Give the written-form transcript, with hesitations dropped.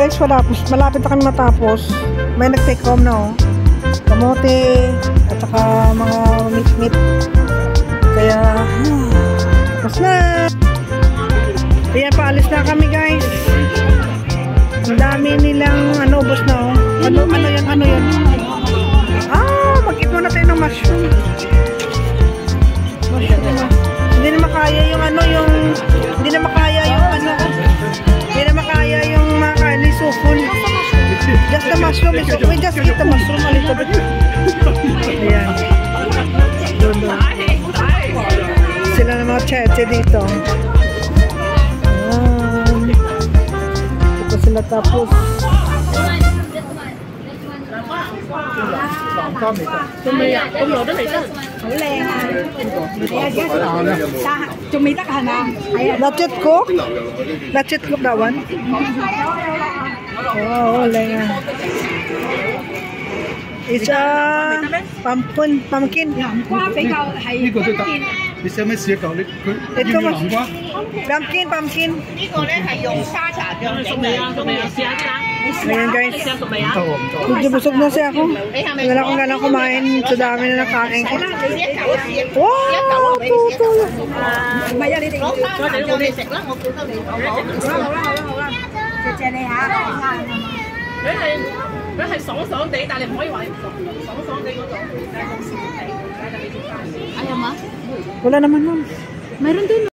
guys, malapit na kami matapos. May nag-take home na oh. Kamote at saka mga meat. Kaya tapos na. Ayan, paalis na kami guys. Ang dami nilang ubos na oh. Ano yun? Mag-eat muna tayo ng mushroom. Hindi na makaya yung mga kain. So full. Just the mushroom is okay. We just eat the mushroom a little bit. Ayan. Sila na mga cheche dito. Ayan. Ito sila tapos. Let's cook. Let's cook that one. Oh, lenga. It's a pumpkin. Pumpkin. Ayan guys, medyo busog na siya ako. Wala akong ganang kumain. So dami na nakain ko. Wow! Tuto! Wala naman ma'am. Mayroon din.